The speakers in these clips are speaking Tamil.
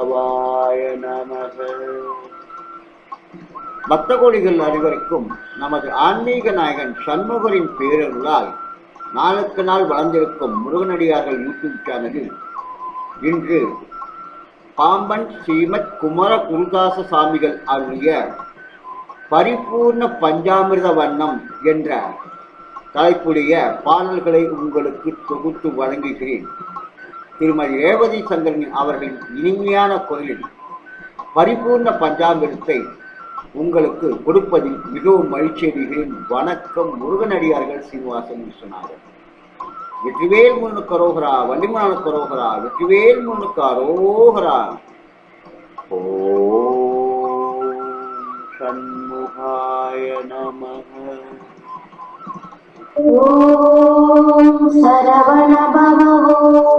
சிவாய நமக. பக்த கோடிகள் அனைவருக்கும் நமது ஆன்மீக நாயகன் சண்முகரின் பேரருளால் நாளுக்கு நாள் வளர்ந்திருக்கும் முருகனடியார்கள் யூடியூப் சேனலில் இன்று பாம்பன் ஸ்ரீமத் குமர குருதாச சாமிகள் அருளிய பரிபூர்ண பஞ்சாமிர்த வண்ணம் என்ற தலைப்புடைய பாடல்களை உங்களுக்கு தொகுத்து வழங்குகிறேன். திருமதி ரேவதி சங்கரன் அவர்களின் இனிமையான குரலில் பரிபூர்ண பஞ்சாமிர்தத்தை உங்களுக்கு கொடுப்பதில் மிகவும் மகிழ்ச்சி அடைகிறேன். வணக்கம். முருகனடியார்கள் சீனிவாசன் விஸ்வநாதன். வெற்றிவேல் முருகனுக்கு அரோகரா, வள்ளிமலானுக்கு அரோகரா, வெற்றிவேல் முருகனுக்கு அரோகரா. ஓம் சண்முகாய நமக. ஓம் சரவண பவ.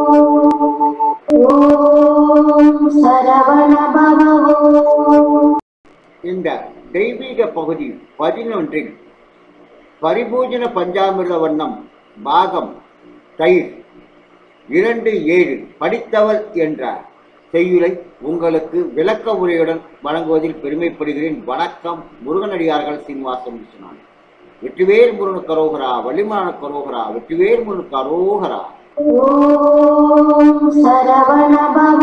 ஓம் சரவண பவ. இந்த தெய்வீக பகுதி 11 பரிபூஜன பஞ்சாமிர்த வண்ணம் பாகம் தயிர் 2:7 படித்தவள் என்ற செய்யுளை உங்களுக்கு விளக்க உரையுடன் வழங்குவதில் பெருமைப்படுகிறேன். வணக்கம். முருகனடியார்கள் சீனிவாசன் விஸ்வநாதன். வெற்றிவேல் முருகனுக்கு அரோகரா, வள்ளிமலானுக்கு அரோகரா, வெற்றிவேல் முருகனுக்கு அரோகரா. ஓம் சரவண பவ.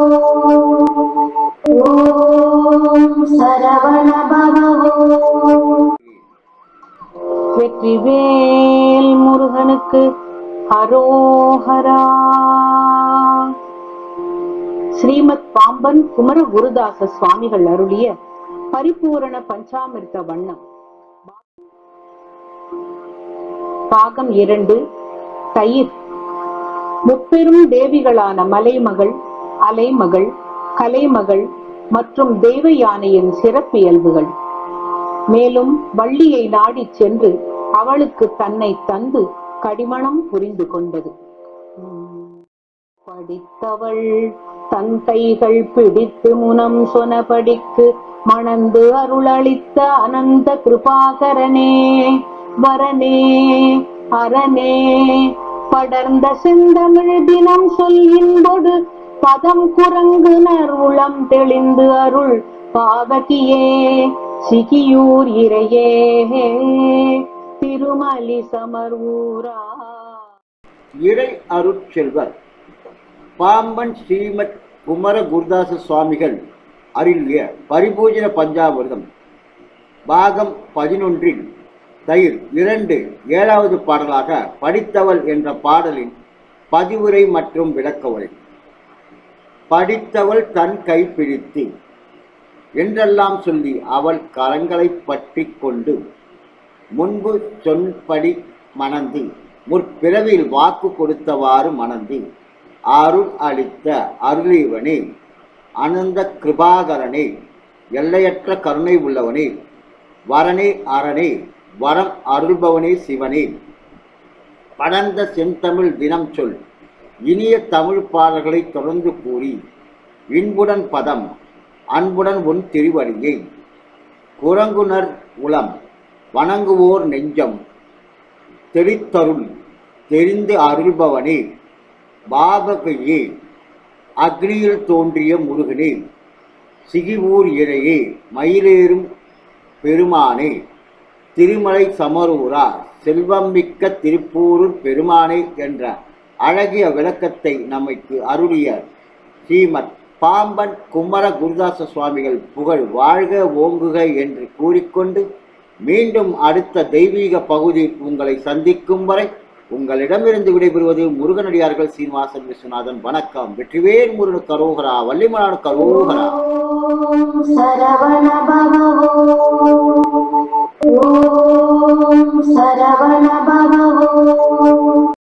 ஓம் சரவண பவ. வெற்றிவேல் முருகனுக்கு அரோகரா. ஸ்ரீமத் பாம்பன் குமர குருதாச சுவாமிகள் அருளிய பரிபூரண பஞ்சாமிர்த வண்ணம் பாகம் 2 தயிர். முப்பெரும் தேவிகளான மலைமகள், அலைமகள், கலைமகள் மற்றும் தெய்வ யானையின் சிறப்பியல்புகள். மேலும் வள்ளியை நாடி சென்று அவளுக்கு தன்னை தந்து கடிமணம் புரிந்து கொண்டது. படித்தவள் தன் கைகள் பிடித்து முனம் சொனபடிக்கு மணந்து அருளளித்த அனந்த கிருபாகரனே, வரனே, அரணே, படர்ந்த செந்தமிழ் தினம் சொல்லின்பொடு பதம் குரங்குனர் உளம் தெளிந்து அருள் பாவகியே, சிகியூர் இறையே, திருமலி சமர்வூரா. இறை அருட்செல்வர் பாம்பன் ஸ்ரீமத் குமர குருதாச சுவாமிகள் அருளிய பரிபூஜன பஞ்சாமிர்தம் பாகம் 11 தயிர் 2:7 பாடலாக படித்தவள் என்ற பாடலின் பதிவுரை மற்றும் விளக்க உரை. படித்தவள் தன் கை பிடித்து என்றெல்லாம் சொல்லி அவள் கரங்களை பற்றி கொண்டு முன்பு சொன்படி மணந்து முற்பிறவியில் வாக்கு கொடுத்தவாறு மணந்து அருள் அளித்த அருளிவனே, அனந்த கிருபாகரனே, எல்லையற்ற கருணை உள்ளவனே, வரனே, அரணே, வரம் அருள்பவனே, சிவனே, படர்ந்த செந்தமிழ் தினம் சொல் இனிய தமிழ் பாடல்களை தொடர்ந்து கூறி இன்புடன் பதம் அன்புடன் உன் திருவடியை குரங்குனர் உளம் வணங்குவோர் நெஞ்சம் தெளித்தருள் தெரிந்து அருள்பவனே, பாவகையே, அக்னியில் தோன்றிய முருகனே, சிகிவூர் இறையே, மயிலேறும் பெருமானே, திருமலை சமரூரா, செல்வம் மிக்க திருப்பூரூர் பெருமானே என்ற அழகிய விளக்கத்தை நமக்கு அருளிய ஸ்ரீமத் பாம்பன் குமர குருதாச சுவாமிகள் புகழ் வாழ்க ஓங்குக என்று கூறிக்கொண்டு மீண்டும் அடுத்த தெய்வீக பகுதியில் உங்களை சந்திக்கும் வரை உங்களிடமிருந்து விடைபெறுவது முருகனடியார்கள் சீனிவாசன் விஸ்வநாதன். வணக்கம். வெற்றிவேல் முருகனுக்கு அரோகரா, வள்ளிமலானுக்கு அரோகரா. சரவண பவ. ஓம் சரவண பவ.